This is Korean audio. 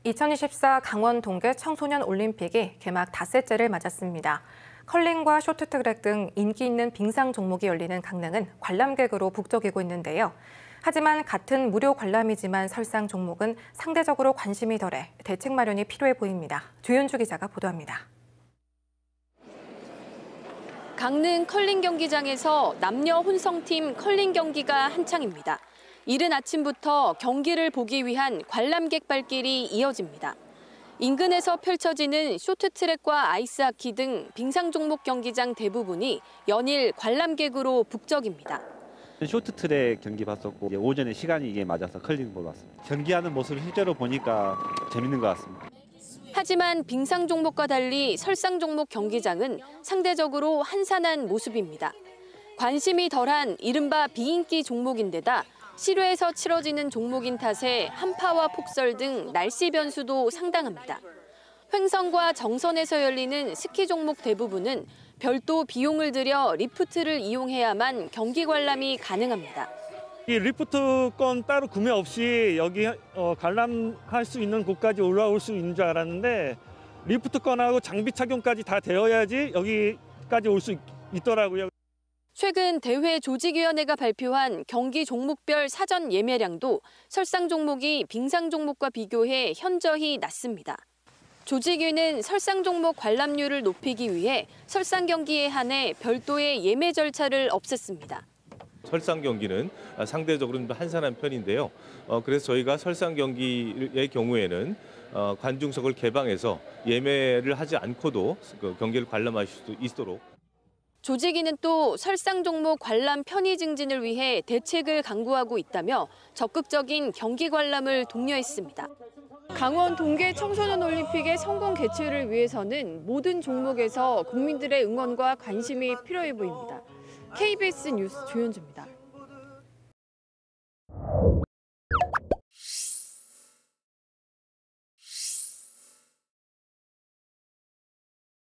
2024 강원 동계 청소년 올림픽이 개막 닷새째를 맞았습니다. 컬링과 쇼트트랙 등 인기 있는 빙상 종목이 열리는 강릉은 관람객으로 북적이고 있는데요. 하지만 같은 무료 관람이지만 설상 종목은 상대적으로 관심이 덜해 대책 마련이 필요해 보입니다. 조윤주 기자가 보도합니다. 강릉 컬링 경기장에서 남녀 혼성팀 컬링 경기가 한창입니다. 이른 아침부터 경기를 보기 위한 관람객 발길이 이어집니다. 인근에서 펼쳐지는 쇼트트랙과 아이스하키 등 빙상 종목 경기장 대부분이 연일 관람객으로 북적입니다. 쇼트트랙 경기 봤었고 오전에 시간이 이게 맞아서 컬링 보러 왔습니다. 경기하는 모습을 실제로 보니까 재밌는 것 같습니다. 하지만 빙상 종목과 달리 설상 종목 경기장은 상대적으로 한산한 모습입니다. 관심이 덜한 이른바 비인기 종목인데다 실외에서 치러지는 종목인 탓에 한파와 폭설 등 날씨 변수도 상당합니다. 횡성과 정선에서 열리는 스키 종목 대부분은 별도 비용을 들여 리프트를 이용해야만 경기 관람이 가능합니다. 이 리프트권 따로 구매 없이 여기 관람할 수 있는 곳까지 올라올 수 있는 줄 알았는데 리프트권하고 장비 착용까지 다 되어야지 여기까지 올 수 있더라고요. 최근 대회 조직위원회가 발표한 경기 종목별 사전 예매량도 설상 종목이 빙상 종목과 비교해 현저히 낮습니다. 조직위는 설상 종목 관람률을 높이기 위해 설상 경기에 한해 별도의 예매 절차를 없앴습니다. 설상 경기는 상대적으로 좀 한산한 편인데요. 그래서 저희가 설상 경기의 경우에는 관중석을 개방해서 예매를 하지 않고도 경기를 관람하실 수 있도록. 조직위는 또 설상 종목 관람 편의 증진을 위해 대책을 강구하고 있다며 적극적인 경기 관람을 독려했습니다. 강원 동계 청소년 올림픽의 성공 개최를 위해서는 모든 종목에서 국민들의 응원과 관심이 필요해 보입니다. KBS 뉴스 조윤주입니다.